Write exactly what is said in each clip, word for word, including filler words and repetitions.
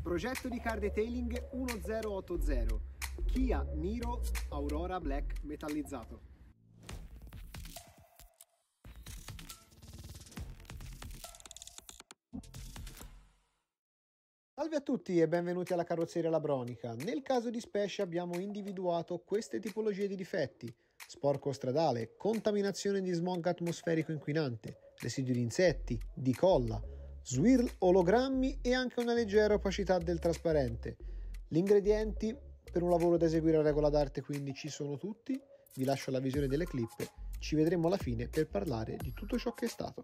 Progetto di car detailing uno zero otto zero, Kia Niro Aurora Black metallizzato. Salve a tutti e benvenuti alla carrozzeria Labronica. Nel caso di specie abbiamo individuato queste tipologie di difetti: sporco stradale, contaminazione di smog atmosferico inquinante, residui di insetti, di colla, swirl ologrammi e anche una leggera opacità del trasparente. Gli ingredienti per un lavoro da eseguire a regola d'arte quindi ci sono tutti. Vi lascio la visione delle clip, ci vedremo alla fine per parlare di tutto ciò che è stato.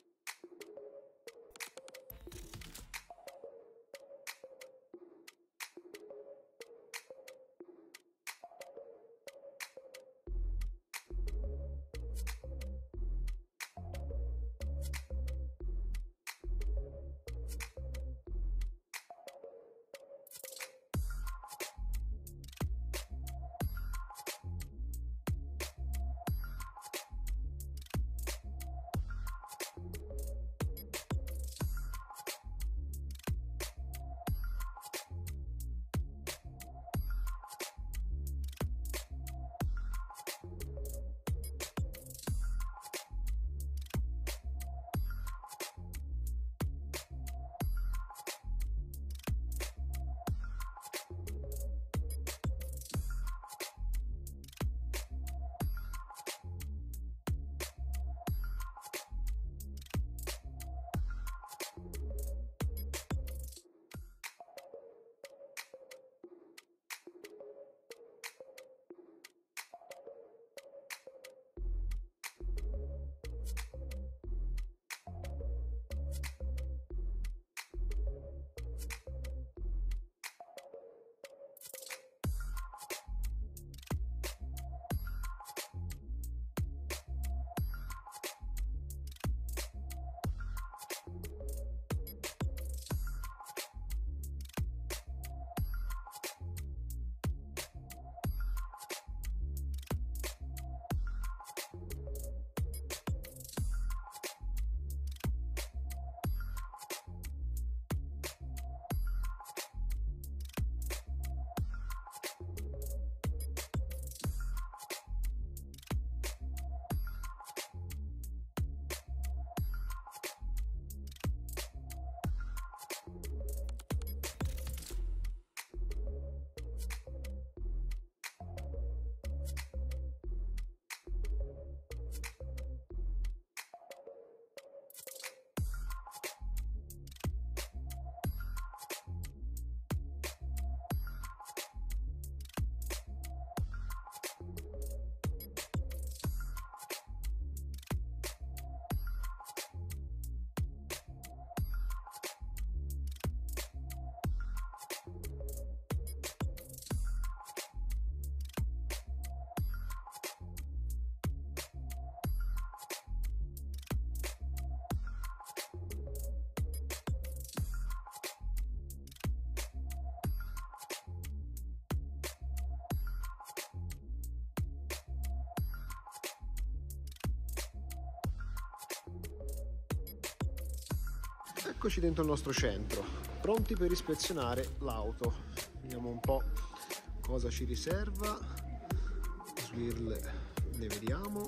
Eccoci dentro il nostro centro, pronti per ispezionare l'auto. Vediamo un po' cosa ci riserva. Swirl ne vediamo.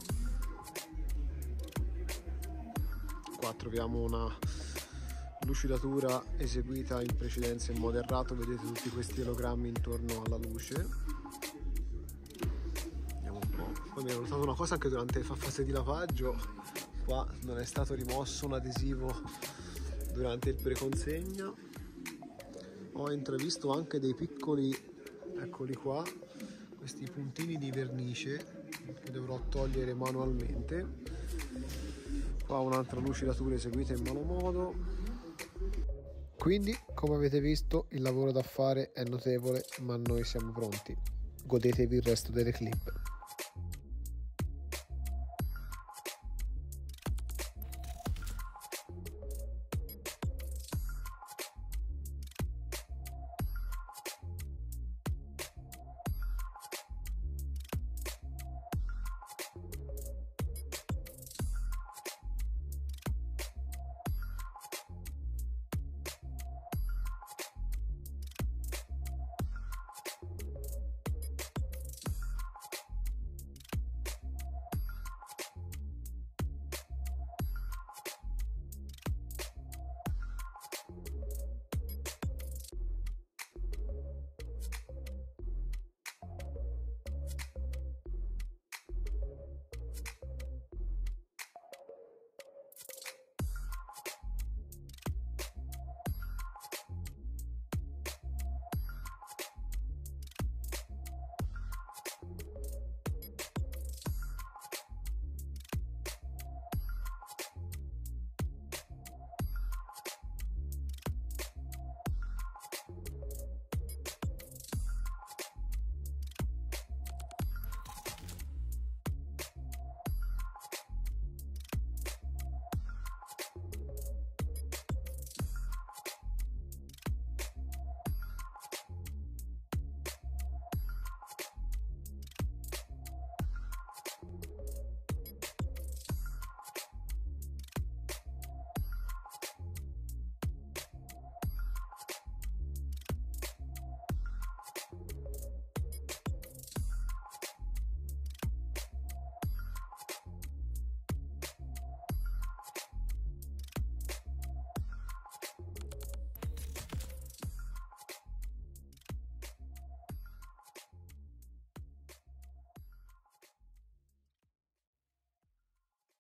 Qua troviamo una lucidatura eseguita in precedenza in modo errato, vedete tutti questi ologrammi intorno alla luce. Vediamo un po'. Poi mi ho notato una cosa anche durante la fase di lavaggio: qua non è stato rimosso un adesivo durante il preconsegna. Ho intravisto anche dei piccoli, eccoli qua, questi puntini di vernice che dovrò togliere manualmente. Qua un'altra lucidatura eseguita in malo modo. Quindi, come avete visto, il lavoro da fare è notevole, ma noi siamo pronti. Godetevi il resto delle clip.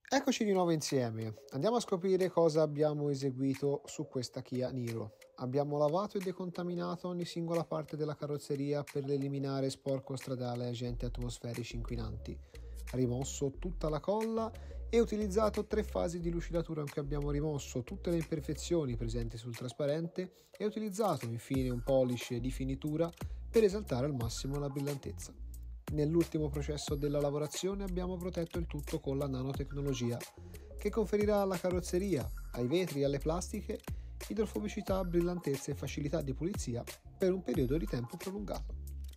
Eccoci di nuovo insieme, andiamo a scoprire cosa abbiamo eseguito su questa Kia Niro. Abbiamo lavato e decontaminato ogni singola parte della carrozzeria per eliminare sporco stradale e agenti atmosferici inquinanti, rimosso tutta la colla e utilizzato tre fasi di lucidatura in cui abbiamo rimosso tutte le imperfezioni presenti sul trasparente e utilizzato infine un polish di finitura per esaltare al massimo la brillantezza. Nell'ultimo processo della lavorazione abbiamo protetto il tutto con la nanotecnologia, che conferirà alla carrozzeria, ai vetri e alle plastiche idrofobicità, brillantezza e facilità di pulizia per un periodo di tempo prolungato.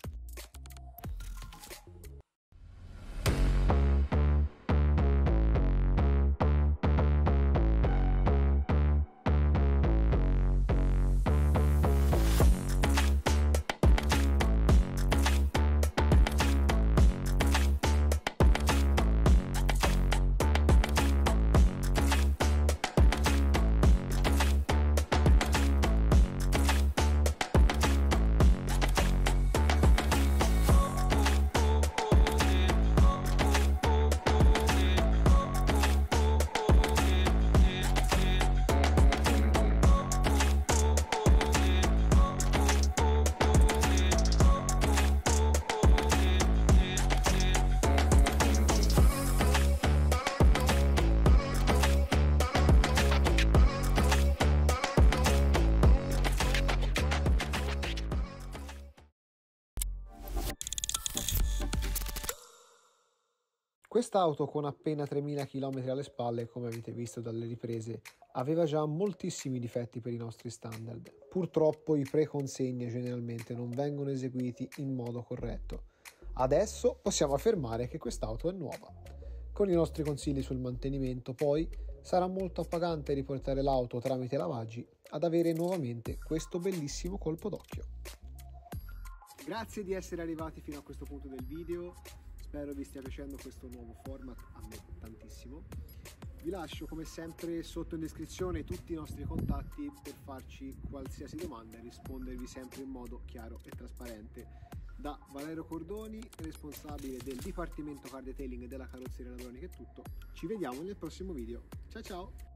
Quest'auto, con appena tremila chilometri alle spalle, come avete visto dalle riprese, aveva già moltissimi difetti per i nostri standard. Purtroppo i pre-consegne generalmente non vengono eseguiti in modo corretto. Adesso possiamo affermare che quest'auto è nuova. Con i nostri consigli sul mantenimento, poi, sarà molto appagante riportare l'auto tramite lavaggi ad avere nuovamente questo bellissimo colpo d'occhio. Grazie di essere arrivati fino a questo punto del video. Spero vi stia piacendo questo nuovo format, a me tantissimo. Vi lascio come sempre sotto in descrizione tutti i nostri contatti per farci qualsiasi domanda e rispondervi sempre in modo chiaro e trasparente. Da Valerio Cordoni, responsabile del Dipartimento Car Detailing e della Carrozzeria Ladronica, è tutto. Ci vediamo nel prossimo video. Ciao ciao!